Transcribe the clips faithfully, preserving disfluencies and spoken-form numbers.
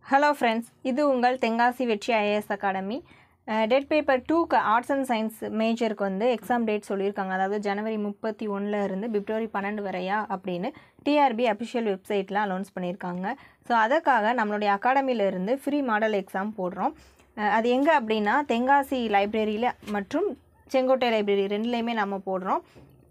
Hello friends, இது உங்கள் தென்காசி வெற்றி I A S Academy. Date paper two arts and science மேஜருக்கு வந்து எக்ஸாம் டேட் சொல்லியிருக்காங்க. அதாவது ஜனவரி முப்பத்தி ஒன்றில் இருந்து பிப்ரவரி பன்னெண்டு வரையா அப்படின்னு டிஆர்பி அஃபிஷியல் வெப்சைட்டில் அனௌன்ஸ் பண்ணியிருக்காங்க. ஸோ அதற்காக நம்மளுடைய அகாடமியிலேருந்து ஃப்ரீ மாடல் எக்ஸாம் போடுறோம். அது எங்கே அப்படின்னா தென்காசி லைப்ரரியில் மற்றும் செங்கோட்டை லைப்ரரி ரெண்டுலேயுமே நம்ம போடுறோம்.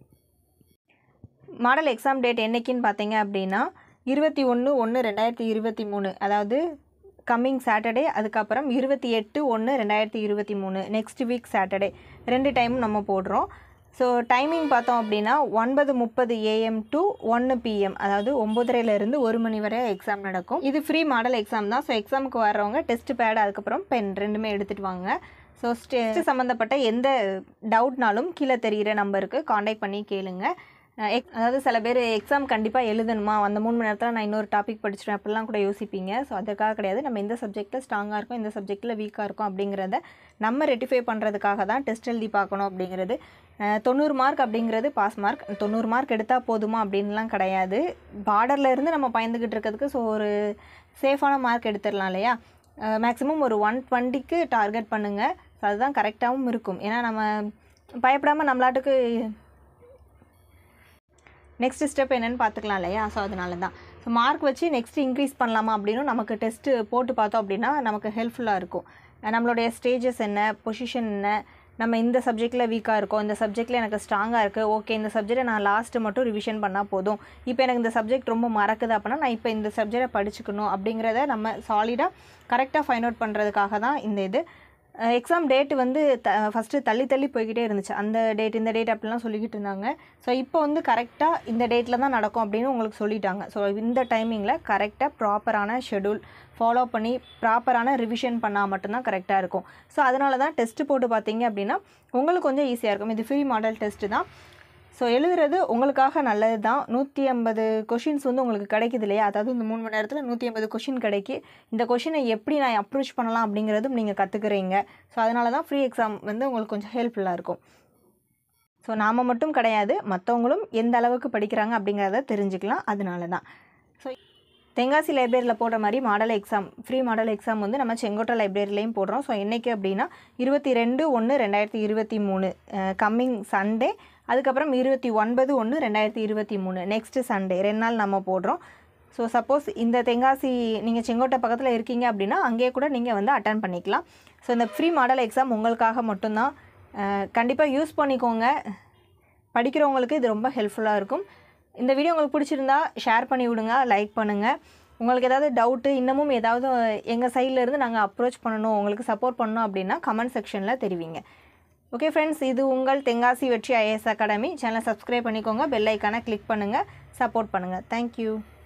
மாடல் எக்ஸாம் டேட் என்றைக்குன்னு பார்த்தீங்க அப்படின்னா இருபத்தி ஒன்று ஒன்று ரெண்டாயிரத்தி இருபத்தி மூணு அதாவது கம்மிங் சாட்டர்டே, அதுக்கப்புறம் இருபத்தி எட்டு ஒன்று ரெண்டாயிரத்தி இருபத்தி மூணு நெக்ஸ்ட் வீக் சாட்டர்டே ரெண்டு டைமும் நம்ம போடுறோம். ஸோ டைமிங் பார்த்தோம் அப்படின்னா ஒன்பது முப்பது ஏஎம் டு ஒன்று பிஎம் அதாவது ஒம்பதரைலேருந்து ஒரு மணி வரை எக்ஸாம் நடக்கும். இது ஃப்ரீ மாடல் எக்ஸாம் தான். ஸோ எக்ஸாமுக்கு வர்றவங்க டெஸ்ட் பேட் அதுக்கப்புறம் பென் ரெண்டுமே எடுத்துகிட்டு வாங்க. ஸோ டெஸ்ட் சம்மந்தப்பட்ட எந்த டவுட்னாலும் கீழே தெரிகிற நம்பருக்கு காண்டாக்ட் பண்ணி கேளுங்க. எக் அதாவது சில பேர் எக்ஸாம் கண்டிப்பாக எழுதணுமா, அந்த மூணு மணி நேரத்தில் நான் இன்னொரு டாபிக் படிச்சிட்டேன் அப்படிலாம் கூட யோசிப்பீங்க. ஸோ அதுக்காக கிடையாது. நம்ம இந்த சப்ஜெக்ட்டில் ஸ்ட்ராங்காக இருக்கும், இந்த சப்ஜெக்ட்டில் வீக்காக இருக்கும் அப்படிங்கிறத நம்ம ரெட்டிஃபை பண்ணுறதுக்காக தான் டெஸ்ட் எழுதி பார்க்கணும் அப்படிங்கிறது. தொண்ணூறு மார்க் அப்படிங்கிறது பாஸ் மார்க். தொண்ணூறு மார்க் எடுத்தால் போதுமா அப்படின்லாம் கிடையாது. பார்டரில் இருந்து நம்ம பயந்துக்கிட்டு இருக்கிறதுக்கு ஸோ ஒரு சேஃபான மார்க் எடுத்துடலாம் இல்லையா. மேக்ஸிமம் ஒரு ஒன் டுவெண்ட்டிக்கு டார்கெட் பண்ணுங்கள். ஸோ அதுதான் கரெக்டாகவும் இருக்கும். ஏன்னா நம்ம பயப்படாமல் நம்மளாட்டுக்கு நெக்ஸ்ட் ஸ்டெப் என்னென்னு பார்த்துக்கலாம் இல்லையா. ஸோ அதனால தான் ஸோ மார்க் வச்சு நெக்ஸ்ட் இன்க்ரீஸ் பண்ணலாமா அப்படின்னு நமக்கு டெஸ்ட்டு போட்டு பார்த்தோம் அப்படின்னா நமக்கு ஹெல்ப்ஃபுல்லாக இருக்கும். நம்மளுடைய ஸ்டேஜஸ் என்ன, பொசிஷன் என்ன, நம்ம இந்த சப்ஜெக்டில் வீக்காக இருக்கோம், இந்த சப்ஜெக்டில் எனக்கு ஸ்ட்ராங்காக இருக்குது, ஓகே இந்த சப்ஜெக்டை நான் லாஸ்ட்டு மட்டும் ரிவிஷன் பண்ணால் போதும், இப்போ எனக்கு இந்த சப்ஜெக்ட் ரொம்ப மறக்குது அப்படின்னா நான் இப்போ இந்த சப்ஜெக்டை படிச்சுக்கணும் அப்படிங்கிறத நம்ம சாலிடாக கரெக்டாக ஃபைண்ட் அவுட் பண்ணுறதுக்காக தான் இந்த இது. எக்ஸாம் டேட்டு வந்து த ஃபஸ்ட்டு தள்ளி தள்ளி போய்கிட்டே இருந்துச்சு. அந்த டேட் இந்த டேட் அப்படிலாம் சொல்லிக்கிட்டு இருந்தாங்க. ஸோ இப்போ வந்து கரெக்டாக இந்த டேட்டில் தான் நடக்கும் அப்படின்னு உங்களுக்கு சொல்லிட்டாங்க. ஸோ இந்த டைமிங்கில் கரெக்டாக ப்ராப்பரான ஷெடியூல் ஃபாலோ பண்ணி ப்ராப்பரான ரிவிஷன் பண்ணால் மட்டும்தான் கரெக்டாக இருக்கும். ஸோ அதனால தான் டெஸ்ட்டு போட்டு பார்த்தீங்க அப்படின்னா உங்களுக்கு கொஞ்சம் ஈஸியாக இருக்கும். இது ஃப்ரீ மாடல் டெஸ்ட்டு தான். ஸோ எழுதுறது உங்களுக்காக நல்லது தான். நூற்றி ஐம்பது கொஷின்ஸ் வந்து உங்களுக்கு கிடைக்குது இல்லையா. அதாவது இந்த மூணு மணி நேரத்தில் நூற்றி ஐம்பது கொஷின் கிடைக்கி இந்த கொஷினை எப்படி நான் அப்ரோச் பண்ணலாம் அப்படிங்கிறதும் நீங்கள் கற்றுக்குறீங்க. ஸோ அதனால தான் ஃப்ரீ எக்ஸாம் வந்து உங்களுக்கு கொஞ்சம் ஹெல்ப்ஃபுல்லாக இருக்கும். ஸோ நாம் மட்டும் கிடையாது, மற்றவங்களும் எந்த அளவுக்கு படிக்கிறாங்க அப்படிங்கிறத தெரிஞ்சுக்கலாம். அதனால தான் ஸோ தென்காசி லைப்ரரியில் போடுற மாதிரி model exam free model exam வந்து நம்ம செங்கோட்டை லைப்ரரிலையும் போடுறோம். ஸோ என்றைக்கு அப்படின்னா இருபத்தி ரெண்டு ஒன்று ரெண்டாயிரத்தி இருபத்தி மூணு கம்மிங் சண்டே, அதுக்கப்புறம் இருபத்தி ஒன்பது ஒன்று ரெண்டாயிரத்தி இருபத்தி மூணு நெக்ஸ்ட்டு சண்டே ரெண்டு நாள் நம்ம போடுறோம். ஸோ சப்போஸ் இந்த தென்காசி நீங்கள் செங்கோட்டை பக்கத்தில் இருக்கீங்க அப்படின்னா அங்கேயே கூட நீங்கள் வந்து அட்டன் பண்ணிக்கலாம். ஸோ இந்த ஃப்ரீ மாடல் எக்ஸாம் உங்களுக்காக மட்டும்தான். கண்டிப்பாக யூஸ் பண்ணிக்கோங்க. படிக்கிறவங்களுக்கு இது ரொம்ப ஹெல்ப்ஃபுல்லாக இருக்கும். இந்த வீடியோ உங்களுக்கு பிடிச்சிருந்தா ஷேர் பண்ணி விடுங்க, லைக் பண்ணுங்கள். உங்களுக்கு ஏதாவது டவுட்டு, இன்னமும் ஏதாவது எங்கள் சைட்லேருந்து நாங்கள் அப்ரோச் பண்ணணும், உங்களுக்கு சப்போர்ட் பண்ணணும் அப்படின்னா கமெண்ட் செக்ஷனில் தெரிவிங்க. ஓகே ஃப்ரெண்ட்ஸ், இது உங்கள் தென்காசி வெற்றி I A S அகாடமி. சேனலை சப்ஸ்கிரைப் பண்ணிக்கோங்க, பெல் ஐக்கானை கிளிக் பண்ணுங்கள், சப்போர்ட் பண்ணுங்கள். தேங்க்யூ.